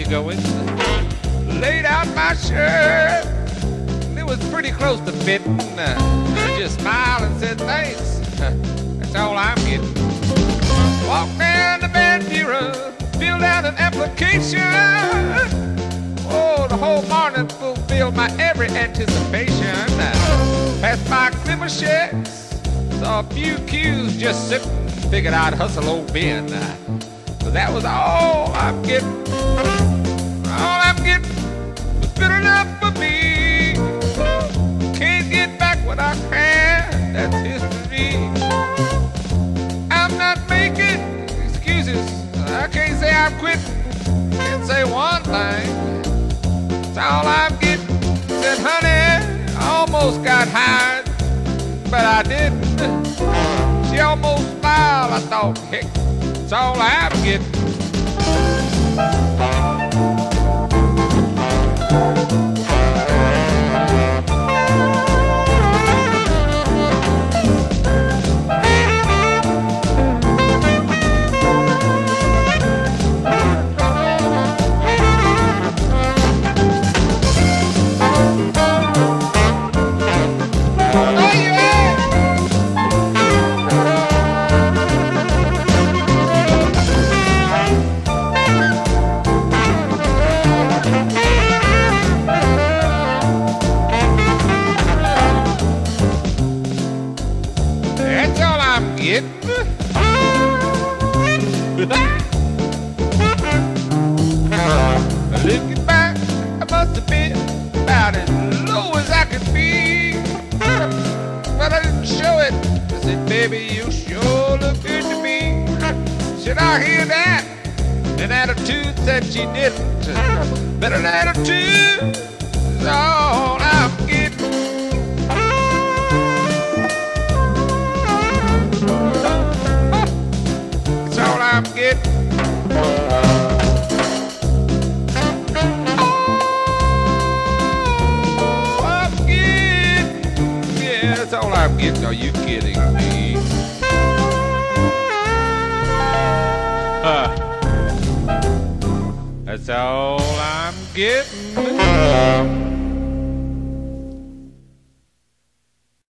going. Laid out my shirt. It was pretty close to fitting. I just smiled and said thanks. That's all I'm getting. Walked down the band bureau, filled out an application. Oh, the whole morning fulfilled my every anticipation. Passed by Clipper sheds, saw a few cues just sitting. Figured I'd hustle old Ben. So that was all I'm getting. All I'm getting was good enough for me. Can't get back what I had, that's history. I'm not making excuses. I can't say I'm quitting. Can't say one thing. That's all I'm getting. Said, honey, I almost got hired, but I didn't. She almost smiled. I thought, heck, that's all I'm getting. Looking back, I must have been about as low as I could be, but I didn't show it. I said, baby, you sure look good to me. Should I hear that? An attitude said she didn't, but an attitude is all I'm getting. It's all I'm getting. That's all I'm getting. Are you kidding me? That's all I'm getting.